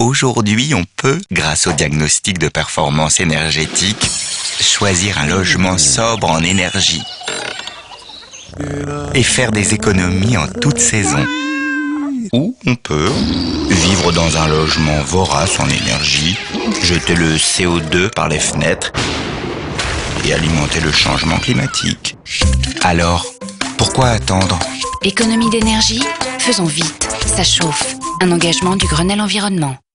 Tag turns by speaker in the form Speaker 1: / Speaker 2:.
Speaker 1: Aujourd'hui, on peut, grâce au diagnostic de performance énergétique, choisir un logement sobre en énergie et faire des économies en toute saison. Ou on peut vivre dans un logement vorace en énergie, jeter le CO2 par les fenêtres et alimenter le changement climatique. Alors, pourquoi attendre ?
Speaker 2: Économie d'énergie ? Faisons vite, ça chauffe. Un engagement du Grenelle Environnement.